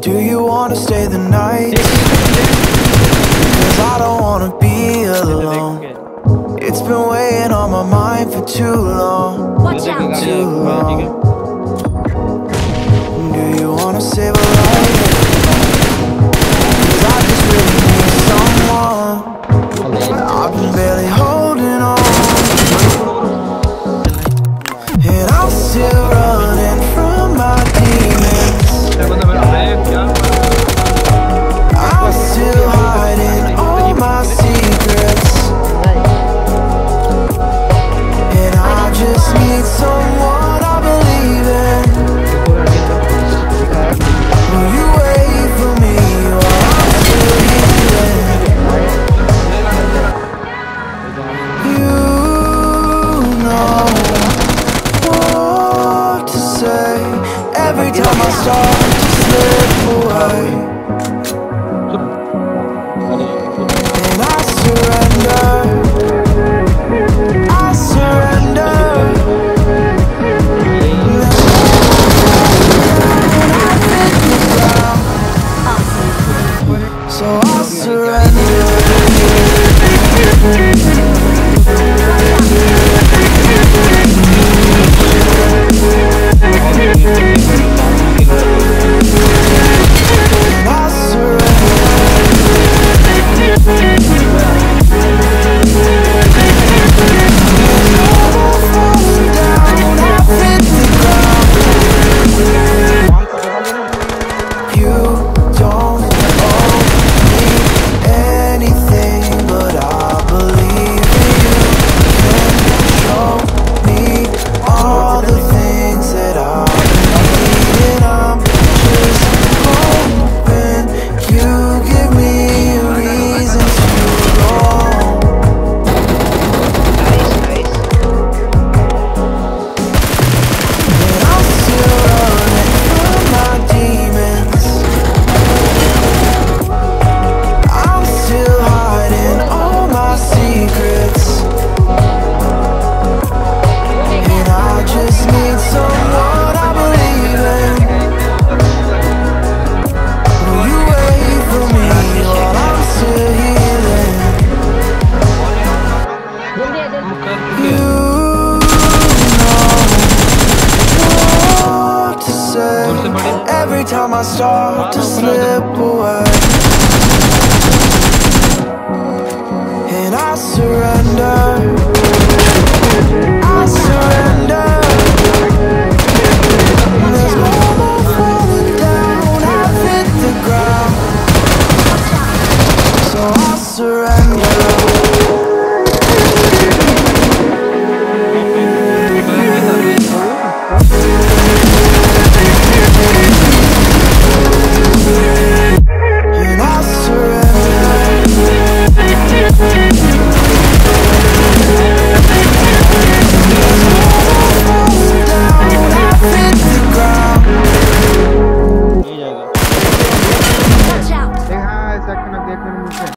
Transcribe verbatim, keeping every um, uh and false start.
Do you wanna stay the night? Cause I don't wanna be alone. It's been weighing on my mind for too long. Watch out. Too long. Do you wanna save a life? Cause I just really need someone. I've been barely holding on, and I'm still running from my demons. I'm still hiding all my secrets, and I just need someone I believe in. Will you wait for me while I'm still healing? You know what to say every time I start to slip away, and I surrender, I surrender. So I surrender. Every time I start to slip away, and I surrender.